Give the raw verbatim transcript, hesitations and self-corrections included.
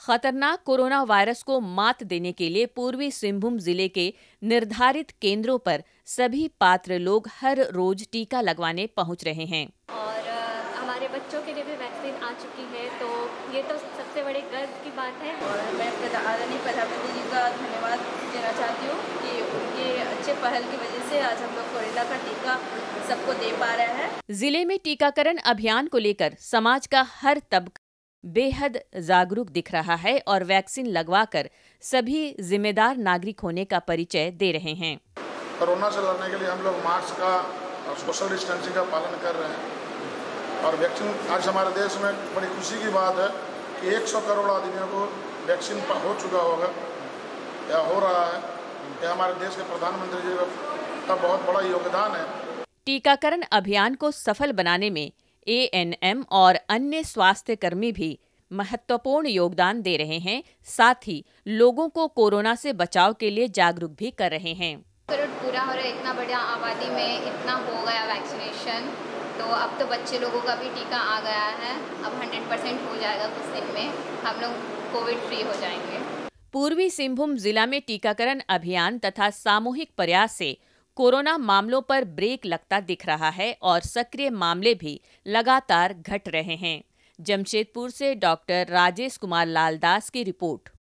खतरनाक corona virus को मात देने के लिए पूर्वी सिंहभूम जिले के निर्धारित केंद्रों पर सभी पात्र लोग हर रोज टीका लगवाने पहुंच रहे हैं। और अ, हमारे बच्चों के लिए भी वैक्सीन आ चुकी है, तो ये तो सबसे बड़े गर्व की बात है। और मैं प्रधा- आदरणीय प्रधानमंत्री जी का धन्यवाद देना चाहती हूँ कि उनके अच्छे पहल की वजह से आज हम लोग कोरोना का टीका सबको दे पा रहे हैं। जिले में टीकाकरण अभियान को लेकर समाज का हर तबका बेहद जागरूक दिख रहा है और वैक्सीन लगवाकर सभी जिम्मेदार नागरिक होने का परिचय दे रहे हैं। कोरोना से लड़ने के लिए हम लोग मास्क का और सोशल डिस्टेंसिंग का पालन कर रहे हैं और वैक्सीन आज हमारे देश में बड़ी खुशी की बात है कि सौ करोड़ आदमियों को वैक्सीन हो चुका होगा या हो रहा है। यह हमारे देश के प्रधानमंत्री जी का बहुत बड़ा योगदान है। टीकाकरण अभियान को सफल बनाने में ए एन एम और अन्य स्वास्थ्य कर्मी भी महत्वपूर्ण योगदान दे रहे हैं, साथ ही लोगों को कोरोना से बचाव के लिए जागरूक भी कर रहे हैं। कोविड पूरा हो रहा है, इतना बड़ा आबादी में इतना हो गया वैक्सीनेशन, तो अब तो बच्चे लोगों का भी टीका आ गया है। अब हंड्रेड परसेंट हो जाएगा, कुछ दिन में हम लोग कोविड फ्री हो जाएंगे। पूर्वी सिंहभूम जिला में टीकाकरण अभियान तथा सामूहिक प्रयास से कोरोना मामलों पर ब्रेक लगता दिख रहा है और सक्रिय मामले भी लगातार घट रहे हैं। जमशेदपुर से डॉक्टर राजेश कुमार लाल दास की रिपोर्ट।